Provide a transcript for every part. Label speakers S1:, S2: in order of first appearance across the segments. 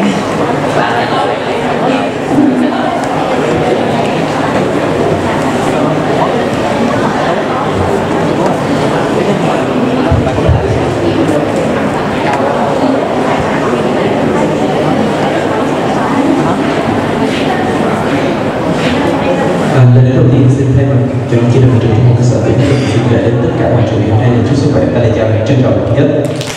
S1: Lời đầu tiên xin thay mặt cho chi đoàn trường trung học cơ sở Vĩnh Thuận xin gửi đến tất cả mọi trường hiện nay chúc sức khỏe và lời chào trân trọng nhất.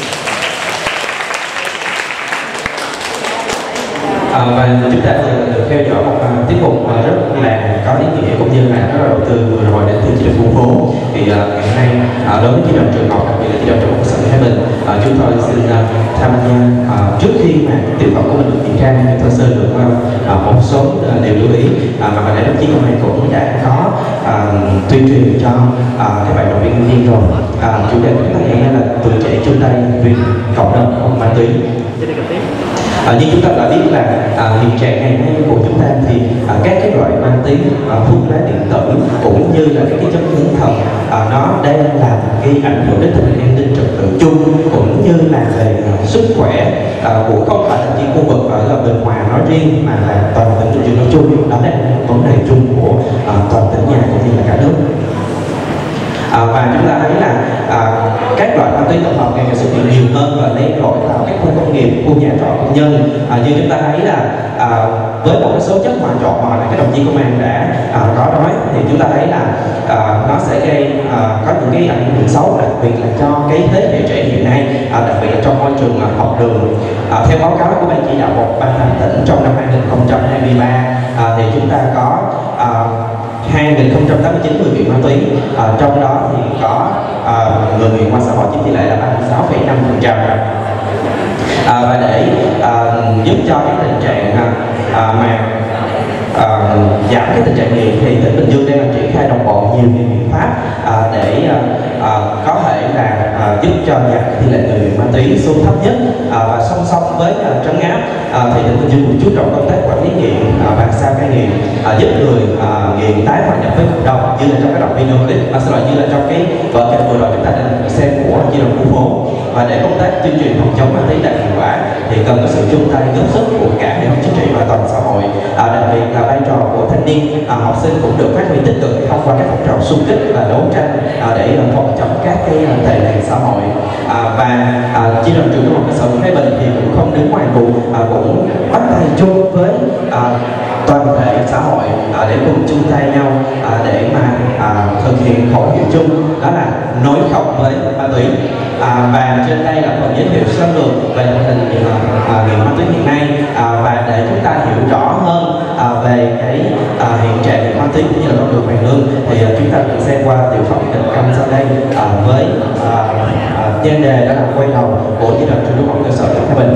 S1: Và chúng ta được theo dõi một tiết mục rất là có ý nghĩa cũng như là rất là đầu tư vừa rồi đến từ chi đoàn khu phố. Thì ngày nay đối với chi đoàn trường học, đặc biệt là chi đoàn trung học cơ sở Thái Bình, chúng tôi xin tham gia trước khi mà tiểu phẩm của mình được diễn ra, chúng tôi sơ lược một số điều lưu ý mà hồi nãy đồng chí công an cũng đã có tuyên truyền cho các bạn động viên viên rồi. Chủ đề của chúng ta hiện nay là tuổi trẻ chung tay vì cộng đồng không ma túy. Như chúng ta đã biết là hiện trạng ngày nay của chúng ta thì các cái loại ma túy, thuốc lá điện tử cũng như là các cái chất hương thần nó đang làm cái ảnh hưởng đến tình hình an ninh trật tự chung cũng như là về sức khỏe của không phải là chỉ khu vực ở bên ngoài nói riêng mà là toàn tỉnh Bình Dương nói chung. Đó là vấn đề chung của toàn tỉnh nhà cũng như là cả nước. Và chúng ta thấy là các loại ma túy tổng hợp ngày càng xuất hiện nhiều hơn và len lỏi vào các khu công nghiệp, khu nhà trọ công nhân. Như chúng ta thấy là với một số chất mà chọn mà các đồng chí công an đã có nói thì chúng ta thấy là nó sẽ gây có những cái ảnh hưởng xấu, đặc biệt là cho cái thế hệ trẻ hiện nay, đặc biệt là trong môi trường học đường. Theo báo cáo của ban chỉ đạo 135 tỉnh trong năm 2023 thì chúng ta có 2.089 người nghiện ma túy, trong đó thì có người nghiện ngoài xã hội chiếm tỷ lệ là 36,5%. Và để giúp cho cái tình trạng giảm cái tình trạng nghiện thì tỉnh Bình Dương đang triển khai đồng bộ nhiều biện pháp để có thể là giúp cho giảm tỷ lệ người nghiện ma túy xuống thấp nhất. Và song song với trấn áp thì tỉnh Bình Dương cũng chú trọng công tác quản lý nghiện, bàn sao cai nghiện, giúp người nghiện tái hòa nhập với cộng đồng, như là trong cái đoạn video clip, như là trong cái vở kịch vừa rồi chúng ta đang xem của chi đoàn khu phố. Và để công tác tuyên truyền phòng chống ma túy đạt hiệu quả thì cần có sự chung tay góp sức của cả hệ thống chính trị và toàn xã hội, đặc biệt là vai trò của thanh niên, học sinh cũng được phát huy tích cực thông qua các phong trào xung kích và đấu tranh để phòng chống các cái tệ nạn xã hội. Và chi đoàn trường trung học cơ sở Thái Bình thì cũng không đứng ngoài cuộc, cũng bắt tay chung với toàn thể xã hội để cùng chung tay nhau để mà thực hiện khẩu hiệu chung, đó là nói không với ma túy. Và trên đây là phần giới thiệu sơ lược về tình hình nghiện ma túy hiện nay, và để chúng ta hiểu rõ hơn về cái hiện trạng nghiện ma túy cũng như là con đường hoàn lương thì chúng ta cùng xem qua tiểu phẩm kịch câm sau đây với nhan đề đó là quay đầu của chi đoàn trường trung học cơ sở Thái Bình.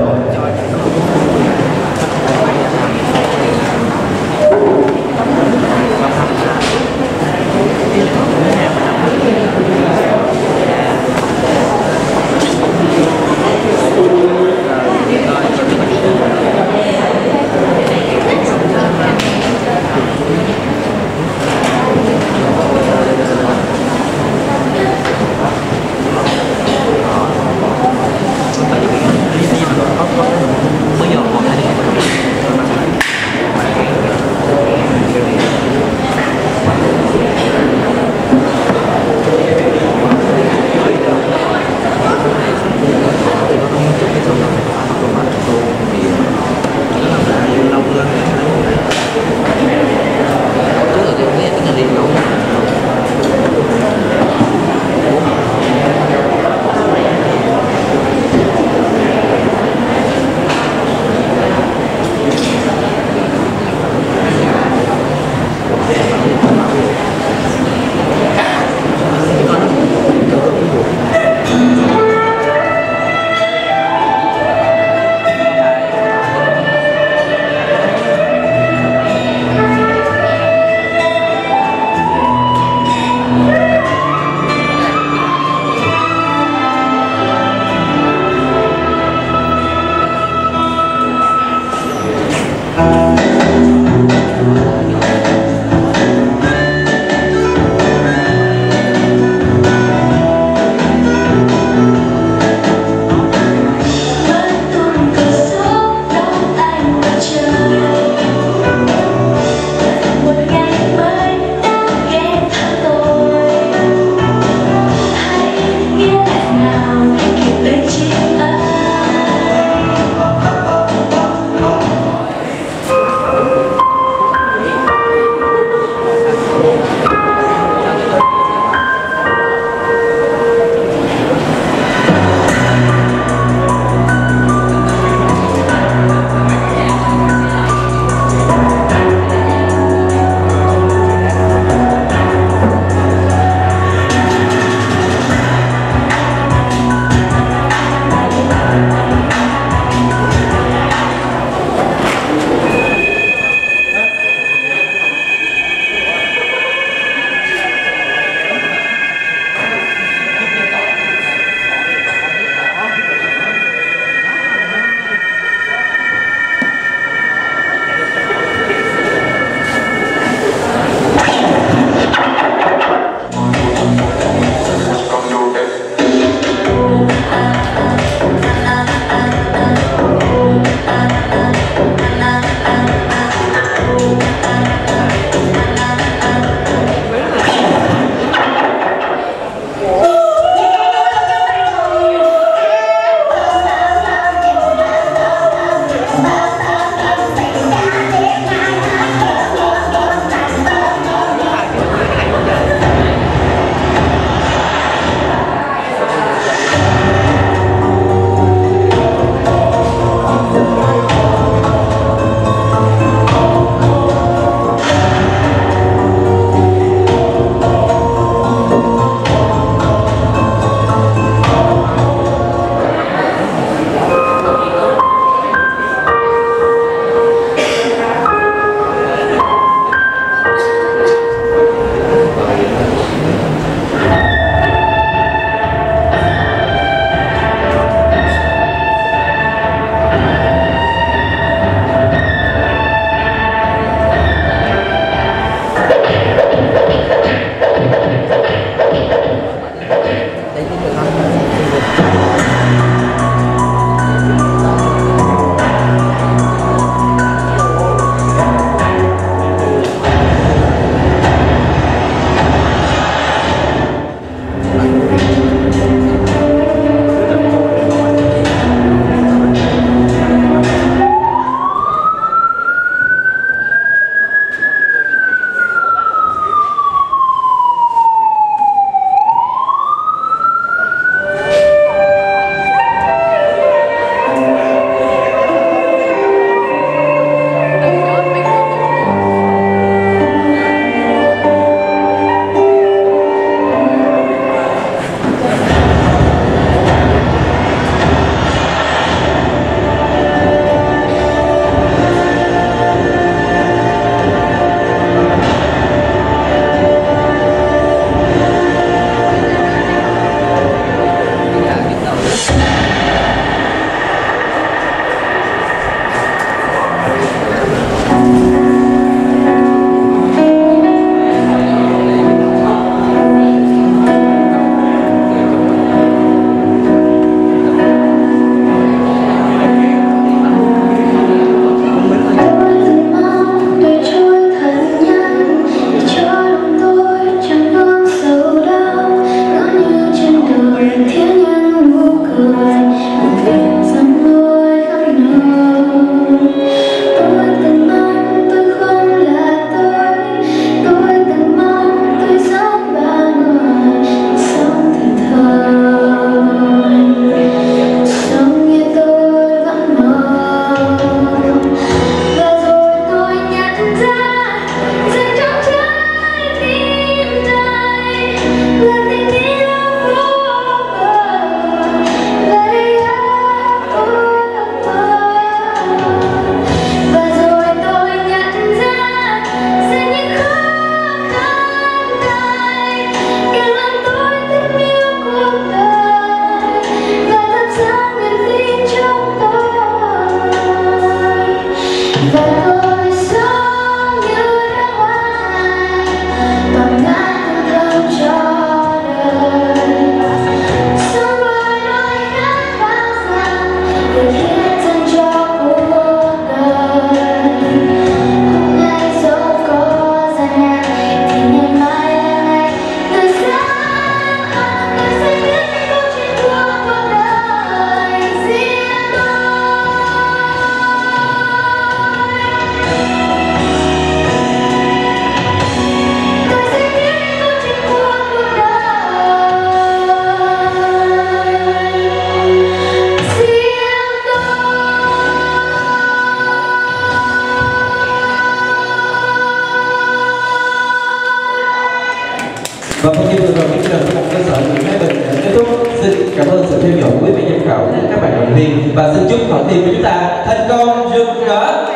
S1: Và phần như vừa rồi chương trình của một cơ sở Nguyễn Thái Bình đã kết thúc. Xin cảm ơn sự theo dõi của quý vị giám khảo, các bạn động viên và xin chúc hội thi của chúng ta thành công rực rỡ.